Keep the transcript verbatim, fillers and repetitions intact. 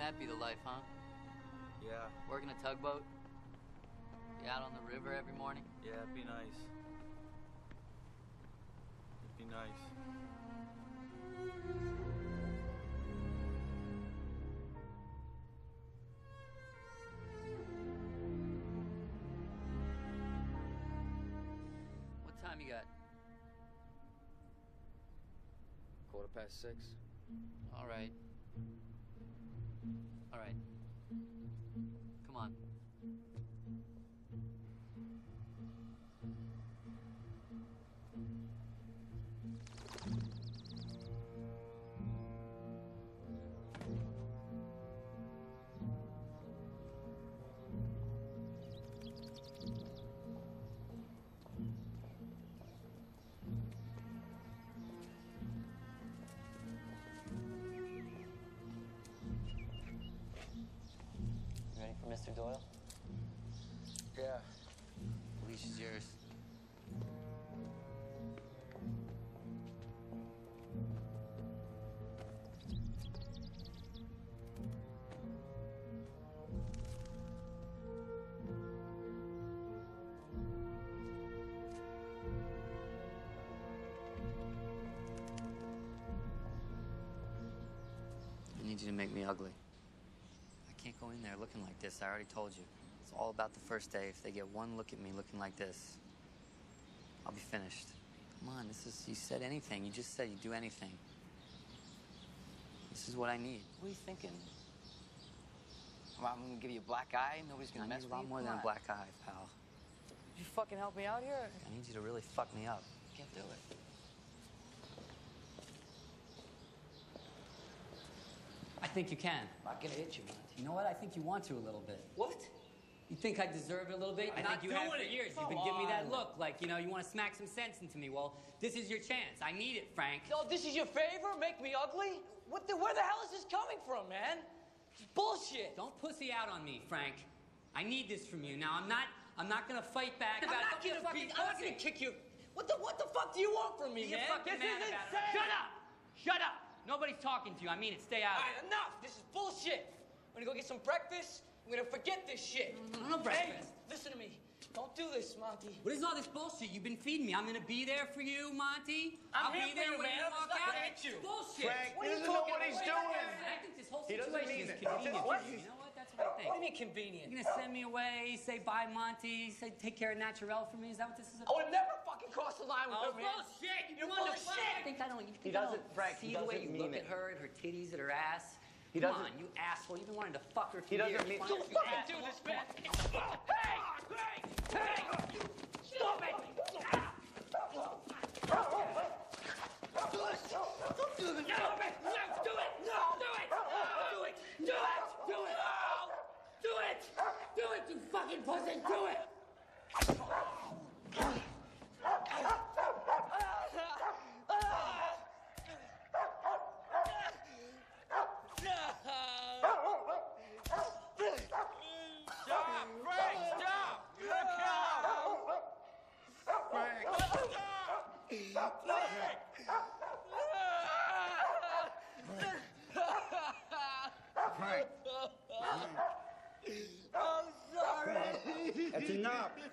that be the life, huh? Yeah. Working a tugboat? Be out on the river every morning? Yeah, it'd be nice. It'd be nice. What time you got? Quarter past six. All right. All right. Come on. Ready for Mister Doyle? Yeah. The leash is yours. I need you to make me ugly. I can't go in there looking like this. I already told you. It's all about the first day. If they get one look at me looking like this, I'll be finished. Come on, this is, you said anything. You just said you'd do anything. This is what I need. What are you thinking? Well, I'm gonna give you a black eye. Nobody's gonna I mess need a with lot you. more Come than a on. black eye, pal. You fucking help me out here. I need you to really fuck me up. Can't do it. I think you can. I'm not gonna hit you, man. You know what? I think you want to a little bit. What? You think I deserve it a little bit? I Not think you have for doing it. years. Come You've been giving me that on. look, like, you know, you want to smack some sense into me. Well, this is your chance. I need it, Frank. Oh, this is your favor? Make me ugly? What the, where the hell is this coming from, man? It's bullshit. Don't pussy out on me, Frank. I need this from you. Now, I'm not, I'm not gonna fight back. I'm about not fucking gonna fucking be, I'm not pussy. gonna kick you. What the, what the fuck do you want from me, Be a man? fucking This man is about it. insane. Shut up! Shut up! Nobody's talking to you. I mean it. Stay out All of it. right, enough. This is bullshit. I'm gonna go get some breakfast. I'm gonna forget this shit. No, no breakfast. Hey, listen to me. Don't do this, Monty. What is all this bullshit you've been feeding me? I'm gonna be there for you, Monty. I'm I'll here be for there you, when man. you I'm walk not out. gonna hit you. Bullshit. Frank, What he are you doesn't know talking what he's about? doing. Wait a minute. I think this whole He doesn't situation mean is it. convenient. What? for you. You know what? That's what I think. What do you mean convenient? You're gonna send me away, say bye, Monty, say take care of Naturel for me. Is that what this is I about? would never fucking cross the line with Oh, her, man. bullshit! You You're want full to of fuck? shit. I think I don't. You think He I doesn't- don't Frank, see he the way doesn't you look mean at it. her and her titties and her ass. He Come doesn't- on, you asshole! You've been wanting to fuck her for He doesn't years. mean- Why Don't don't you fucking asshole? do this, man. Hey! Hey! Hey! Stop it! Do it! Don't do it! No, man! No! Do it! No! Do it! Do it! Do it! Do it! No! Do it! Do it, you fucking pussy! Do it! Stop, Frank! Stop! You're gonna kill him! Frank! Stop! Frank. I'm sorry. That's enough.